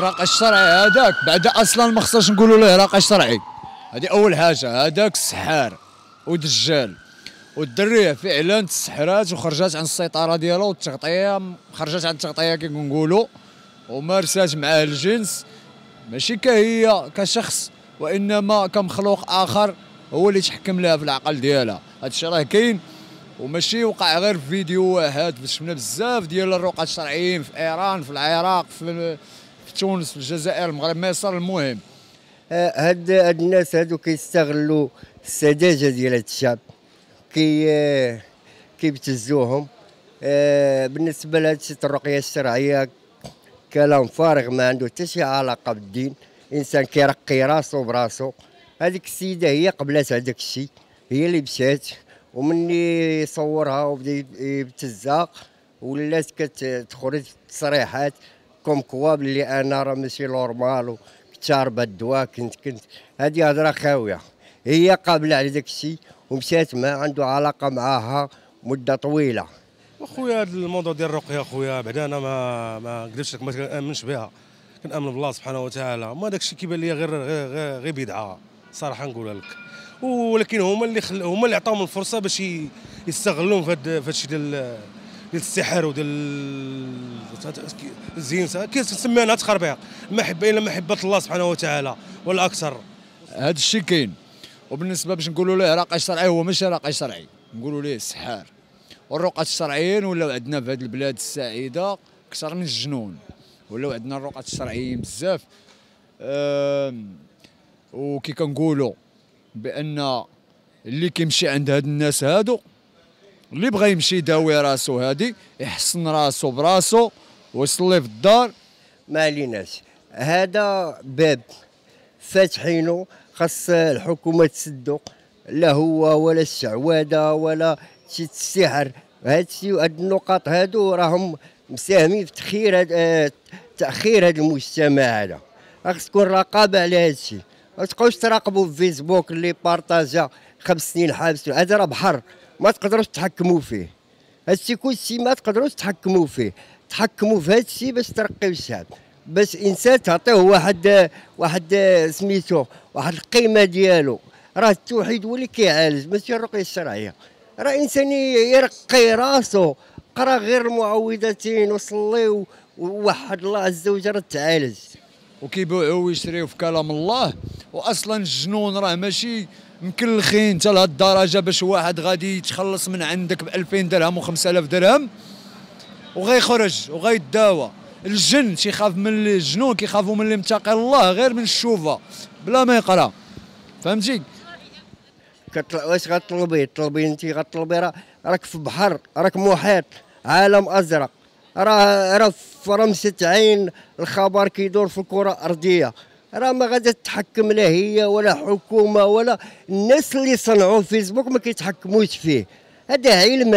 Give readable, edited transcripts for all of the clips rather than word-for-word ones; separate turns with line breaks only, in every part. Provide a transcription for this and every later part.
الرقص الشرعي هذاك بعد اصلا ما خصناش نقولوا له رقص شرعي. هذه اول حاجه، هذاك السحار ودجال، والدريه فعلا تسحرات وخرجات عن السيطره ديالها، والتغطيه خرجت عن التغطيه كي كنقولوا، ومارسات معاه الجنس ماشي كهي كشخص، وانما كمخلوق اخر هو اللي يتحكم لها في العقل ديالها. هذا الشيء راه كاين وماشي وقع غير في فيديو واحد، شفنا بزاف ديال الرقاة الشرعيين في ايران، في العراق، في تونس، في الجزائر، المغرب، مصر. المهم
هاد الناس هادو كيستغلوا السذاجه ديال هاد الشعب، كيبتزوهم. بالنسبه لهاد الرقيه الشرعيه كلام فارغ ما عنده حتى شي علاقه بالدين. انسان كيرقي راسو براسو. هذيك السيده هي قبلات هذاك الشيء، هي اللي مشات ومني صورها وبدا يبتزها ولات كتخرج تصريحات كوم كوا بلي انا راه ماشي نورمال وكتشاربه الدواء. كنت هذه هضره خاويه. هي قابله على داك الشيء ومشات ما عنده علاقه معاها مده طويله.
اخويا هذا الموضوع ديال الرقيه اخويا بعدا انا ما نكذبش لك، ما كنامنش بها، كنامن بالله سبحانه وتعالى. ما داك الشيء كيبان لي غير بدعه صراحه نقولها لك. ولكن هما اللي عطاهم الفرصه باش يستغلون في هذا الشيء ديال السحر وديال الزين كيسميها تخربيق. المحبه الى محبه الله سبحانه وتعالى ولا اكثر.
هذا الشيء كاين. وبالنسبه باش نقولوا له رقص شرعي، هو ماشي رقص شرعي، نقولوا ليه سحار. والرقاة الشرعيين ولاو عندنا في هذه البلاد السعيده اكثر من الجنون، ولاو عندنا الرقاة الشرعيين بزاف. وكي كنقولوا بان اللي كيمشي عند هاد الناس هادو، اللي بغى يمشي يداوي راسو هادي يحسن راسو براسو ويصلي في الدار.
ما عليناش، هذا باب فاتحينه، خاص الحكومه تسدو، لا هو ولا الشعوذه ولا شي السحر. هادشي وهاد النقاط هادو راهم مساهمين في تاخير هذا المجتمع هذا. خاص تكون رقابه على هادشي. ما تبقاوش تراقبوا في فيسبوك اللي بارطاجا 5 سنين حابس. هذا راه بحر ما تقدروش تحكموا فيه. هادشي كلشي ما تقدروش تحكموا فيه. تحكموا في هادشي باش ترقيو الشعب، باش انسان تعطيه واحد سميتو واحد القيمه ديالو. راه التوحيد هو اللي كيعالج ماشي الرقيه الشرعيه. راه انسان يرقي راسو، قرا غير المعوذتين وصلي ووحد الله عز وجل راه تعالج.
وكيبيعوا ويشريوا في كلام الله. واصلا الجنون راه ماشي مكلخين حتى لهاد الدرجه باش واحد غادي يتخلص من عندك ب 2000 درهم و 5000 درهم وغيخرج وغيداوى. الجن تيخاف من الجنون، كيخافوا من اللي متقي الله غير من الشوفه بلا ما يقرا. فهمتي؟
واش غطلبي انت غطلبي؟ راك في بحر، راك محيط، عالم ازرق. راه فرمشت عين الخبر كيدور في الكره الارضيه. راه ما غادي تتحكم لا هي ولا حكومه ولا الناس اللي صنعوا الفيسبوك ما كيتحكموش فيه. هذا علم،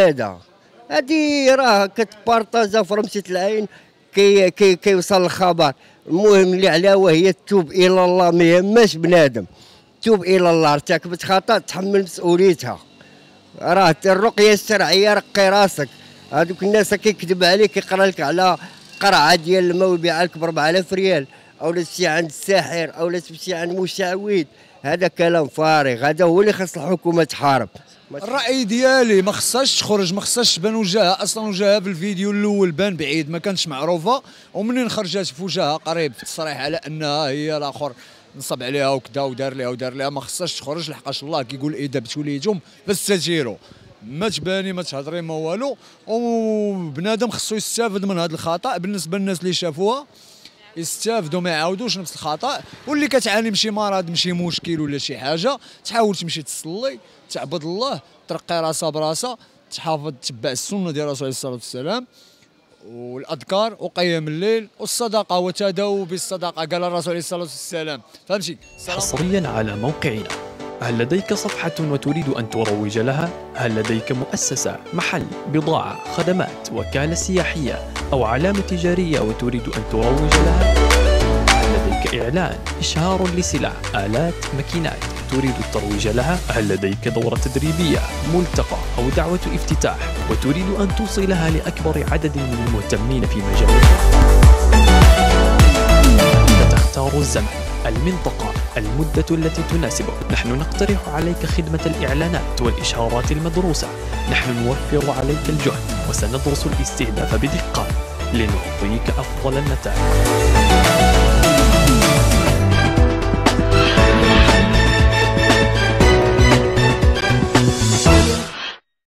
هذه راه كتبارطاجا فرمشة العين كيوصل الخبر. المهم اللي عليها وهي تتوب الى الله، ما يهماش بنادم. توب الى الله، ارتكبت خطا تحمل مسؤوليتها. راه الرقيه الشرعيه رقي راسك. هذوك الناس كيكذب عليك، كيقرا لك على قرعه ديال الماء ويبيعها لك ب 4000 ريال، او تمشي عند الساحر او تمشي عند مشعوذ. هذا كلام فارغ. هذا هو اللي خاص الحكومه تحارب.
الراي ديالي ما خصهاش تخرج، ما خصهاش تبان وجهها. اصلا وجهها في الفيديو الاول بان بعيد، ما كانتش معروفه، ومنين خرجت في وجهها قريب في التصريح على انها هي الاخر نصب عليها وكذا ودار لها ما خصهاش تخرج. لحقاش الله كيقول اذا ابتليتم فاستجيروا. ما تباني ما تهضري ما والو. وبنادم خصو يستافد من هذا الخطا. بالنسبه للناس اللي شافوها يستافدوا، ما يعاودوش نفس الخطا. واللي كتعاني من شي مرض من شي مشكل ولا شي حاجه تحاول تمشي تصلي، تعبد الله، ترقي راسها براسها، تحافظ تتبع السنه ديال الرسول عليه الصلاه والسلام والاذكار وقيام الليل والصدقه وتداووا بالصدقه قال الرسول عليه الصلاه والسلام. فهمتي؟
حصريا على موقعنا. هل لديك صفحة وتريد أن تروج لها؟ هل لديك مؤسسة، محل، بضاعة، خدمات، وكالة سياحية أو علامة تجارية وتريد أن تروج لها؟ هل لديك إعلان، إشهار لسلع، آلات، ماكينات تريد الترويج لها؟ هل لديك دورة تدريبية، ملتقى أو دعوة افتتاح وتريد أن توصلها لأكبر عدد من المهتمين في مجالك؟ الزمن، المنطقة، المدة التي تناسبك. نحن نقترح عليك خدمة الإعلانات والإشهارات المدروسة. نحن نوفر عليك الجهد وسندرس الاستهداف بدقة لنعطيك أفضل النتائج.